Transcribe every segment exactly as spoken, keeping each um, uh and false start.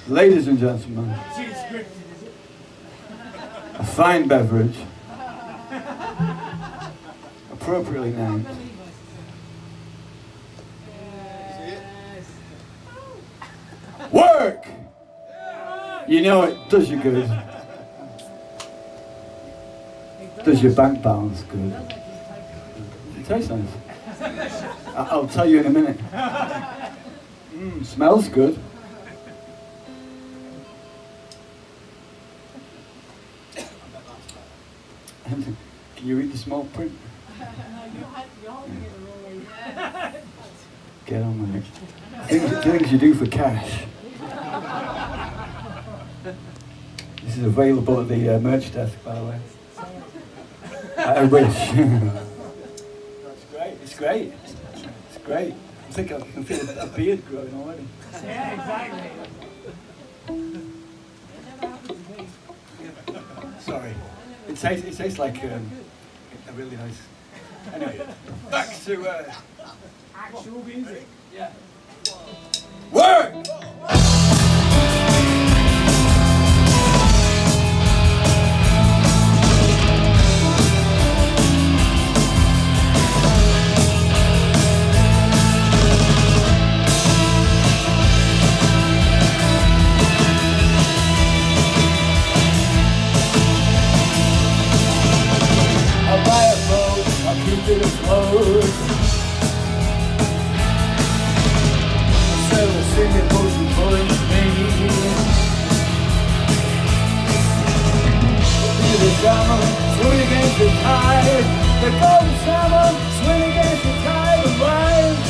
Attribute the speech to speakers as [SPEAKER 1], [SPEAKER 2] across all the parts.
[SPEAKER 1] Ladies and gentlemen, a fine beverage, appropriately named. Work! You know it does you good. Does your bank balance good. It tastes nice. I'll tell you in a minute. Mm, smells good. Can you read the small print? Get on with it. Things, things you do for cash. This is available at the uh, merch desk, by the way. I wish. That's great. It's great. It's great. I think I can feel a beard growing already.
[SPEAKER 2] Yeah, exactly.
[SPEAKER 1] Sorry. It tastes, it tastes like um, a really nice... Anyway, back to... Uh,
[SPEAKER 2] Actual music.
[SPEAKER 1] Yeah. Work! I'll buy a boat, I'll keep it afloat. I'll sing an ocean pulling me. The salmon swing against the tide. The golden salmon swing against the tide and rise.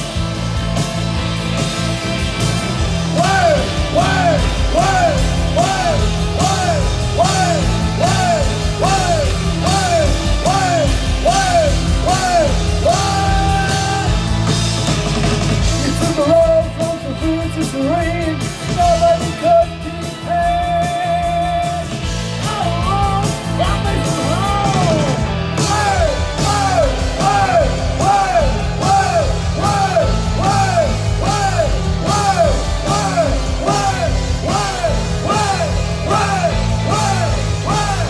[SPEAKER 1] Word, word, word, word, word, word, word, word, word, word, word, word, word. You took the road from the food to serene. Nobody could depend. Oh, oh, that makes it home. Word, word, word, word, word, word, word, word, word, word, word, word, word, word, word, word.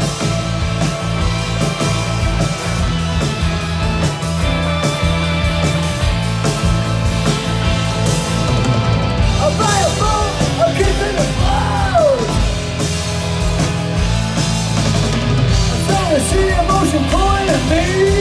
[SPEAKER 1] I'll buy a boat, I'll keep it afloat. I feel the sea of ocean pulling at me.